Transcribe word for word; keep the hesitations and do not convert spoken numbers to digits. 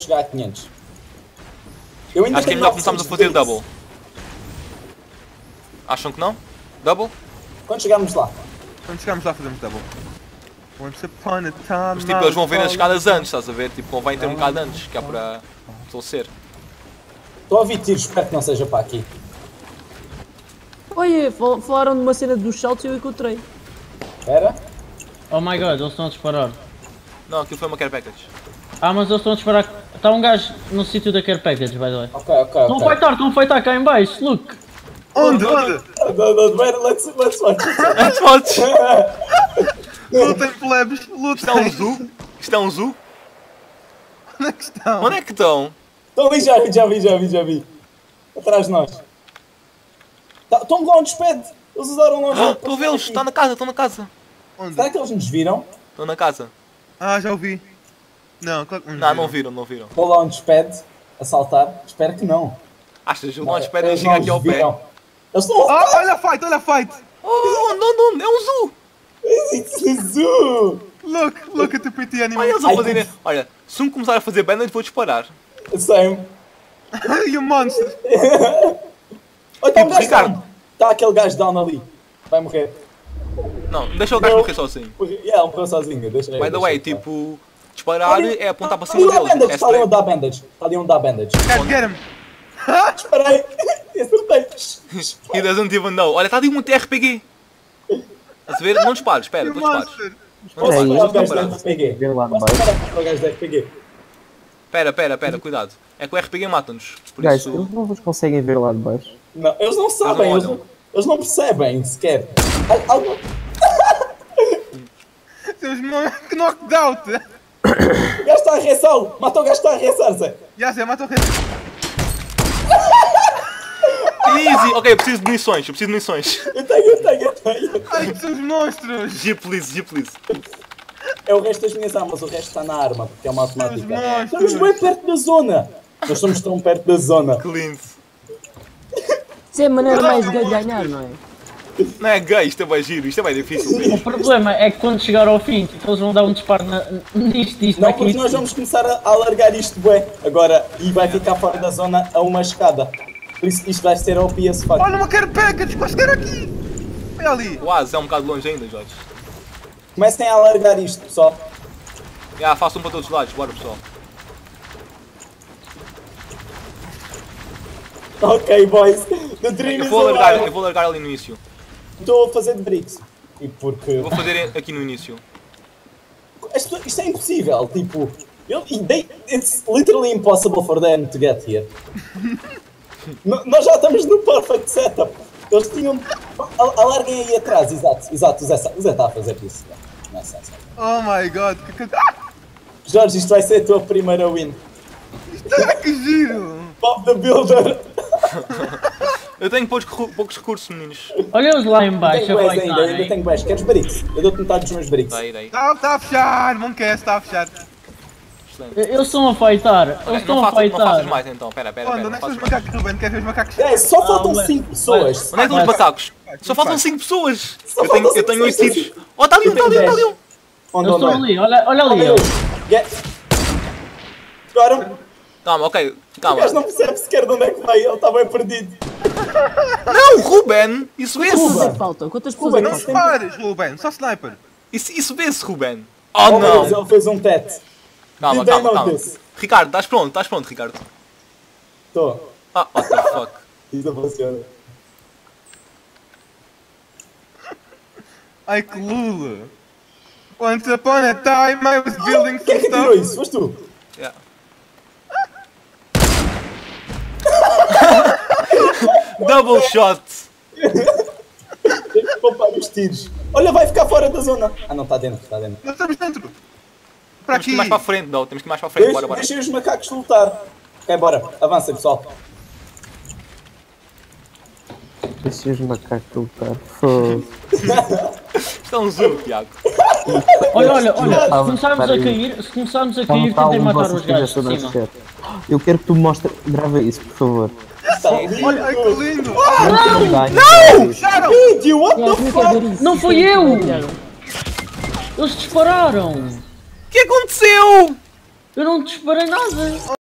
chegar a quinhentos. Eu ainda Acho que é tenho melhor começarmos a fazer novecentos double. Acham que não? Double? Quando chegarmos lá. Quando chegarmos lá fazemos double. Once upon a time. Mas tipo, eles vão ver as escadas antes, estás a ver? Tipo, convém ter um bocado antes, que é para estabelecer. Estou a ouvir tiros, espero que não seja para aqui. Olha, fal- falaram de uma cena dos saltos e eu encontrei. Espera. Oh my god, eles estão a disparar. Não, aquilo foi uma care package. Ah, mas eles estão a disparar. Está um gajo no sítio da care package, by the way. Ok, ok, Estão a ok. fightar, estão a fightar cá em baixo, look. Onde? Onde? Não, não, não, let's, let's watch. Antes podes! Lutem, plebes, Isto é um lutem. zoo? Isto é um zoo? Onde é que estão? Onde é que estão? Estão ali, já vi, já vi, já vi, já vi. Atrás de nós. Tá- Estão lá onde despede. Eles usaram longe. Ah, estou a vê-los, está na casa, estão na casa. Onde? Será que eles nos viram? Estão na casa. Ah, já ouvi. Não, claro que não. Não, não viram, não viram. Vou lá onde despede. A saltar. Espero que não. Achas, o launch pad Eles chega não aqui ao nos pé. viram. Eles estão a... Ah, olha a fight, olha a fight. Oh, onde, onde, onde? É um zoo! It's zoo! Look, look at the pretty animal. Olha eles a Ai, fazerem. Olha, se um começar a fazer bandage, vou disparar. Same. You monster. Olha, está um Tipo, gajo Ricardo. down. Está aquele gajo down ali. Vai morrer. Não, deixa o gajo Não. morrer sozinho. Yeah, ele morreu sozinho. Deixa By the deixa way, ele. tipo, disparar é apontar para Ali cima dá deles. bandage. É Está ali onde straight. dá bandage. Está ali onde dá bandage. Guys, get him. Disparei. Acertei. He doesn't even know. Olha, está ali um R P G. Estás a ver? Não dispares, espera, You não dispares. monster. Posso Peraí, parar o gajo parar. da R P G? Ver lá no Posso baixo. parar o gajo da R P G? Espera, espera, espera, cuidado. É que o R P G mata-nos. Por Guys, isso. eles não vos conseguem ver lá de baixo. Não, eles não sabem. Eles olham. não, eles não percebem sequer. Al- Algo... Seus mon- que knocked-out. O gajo está a reação. Mata o gajo que está a reaçar, Zé. Já sei, mata o resto. Easy! Ok, eu preciso de munições, eu preciso de munições. Eu tenho, eu tenho, eu tenho. Ai, que seus monstros. G please, G please. É o resto das minhas armas, o resto está na arma, porque é uma automática. monstros. Estamos bem perto da zona. Nós estamos tão perto da zona. Clean. Isso é a maneira mais gay de ganhar, não é? Não é gay, isto é bem giro, isto é bem difícil. O problema é que quando chegar ao fim, tipo, eles vão dar um disparo na, nisto, isto, Não, aqui. porque nós vamos começar a alargar isto bué agora e vai ficar fora da zona a uma escada. Por isso isto vai ser O P S fuck. Olha uma care package para chegar aqui. Olha ali. Quase, é um bocado longe ainda, Jorge. Comecem a alargar isto, pessoal. Já, façam para todos os lados, bora pessoal. Ok, boys. The dream Eu is vou alargar, alive. eu vou alargar ali no início. Estou a fazer de bricks. E porque... Eu vou fazer aqui no início. Isto, isto é impossível, tipo... eu- they- it's literally impossible for them to get here. N- nós já estamos no perfect setup. Eles tinham... Al- Alarguem aí atrás, exato, exato. O Zé sa- o Zé está a fazer isso. Não é sensacional. Oh my god. Que, que... Ah, Jorge, isto vai ser a tua primeira win. que giro. Bob the Builder. Eu tenho poucos, recu- poucos recursos, meninos. Olha-os lá em baixo, Tenho a boas ainda, ainda fightarem. tenho boas. Queres bricks? Eu dou-te metade dos meus bricks. Daí, daí. Está tá a fechar. Não quer, está a fechar. Excelente. Eles estão a fightar, eles Não estão a faças, não faças fightar. mais então, pera, pera, Onde? pera. Onde Não é que faças estão os mais. macacos, Ruben? Quer ver os macacos? É, só faltam ué. cinco pessoas. Onde é que estão os macacos? Só faltam cinco pessoas. Eu tenho, eu tenho oito tiros. Oh, está ali um, está ali um, está ali um. Onde, Eles onde, estão onde? ali, olha, olha ali. Olha ó. eles. Get. Agora, Calma, ok, o calma. gajo não percebe sequer de onde é que vai, ele está bem perdido. Não, Ruben! Isso Quantas pessoas é vê-se! que faltam? Quantas pessoas é que Ruben, Não faltam? dispares, Ruben. Só sniper. Isso, isso vê-se, Ruben! Oh Oh, meu Deus, não! ele fez um tete. Calma, Did I calma, know calma. this? Ricardo, estás pronto? Estás pronto, Ricardo? Estou. Ah, what the fuck? Isso não funciona. Ai que lula. Once upon a time I was building Quem é some que tirou stuff. isso? Foste tu? Yeah. Double shot! Tem que poupar os tiros. Olha, vai ficar fora da zona. Ah, não, está dentro, está dentro. Nós estamos dentro. Para Temos que aqui. ir mais para a frente, não. Temos que ir mais para a frente, bora, Deixa, bora. deixem os macacos lutar. Ok, bora. Avancem, pessoal. Deixa os macacos lutar. Foda-se. Isto é um zoo, Tiago. Olha, olha, olha, se Calma, começarmos a espera aí. cair, se começarmos a Então cair, está tentem um de matar vocês os que gajos tivesse de a cima. nascer. Eu quero que tu mostres. Grava isso, por favor. Ai, Ai que lindo. Não! Não! Fecharam. Vídeo, what Yeah, the eu quero ver fuck? isso. Não Isso fui é eu! Tiago. Eles dispararam! O que aconteceu? Eu não disparei nada!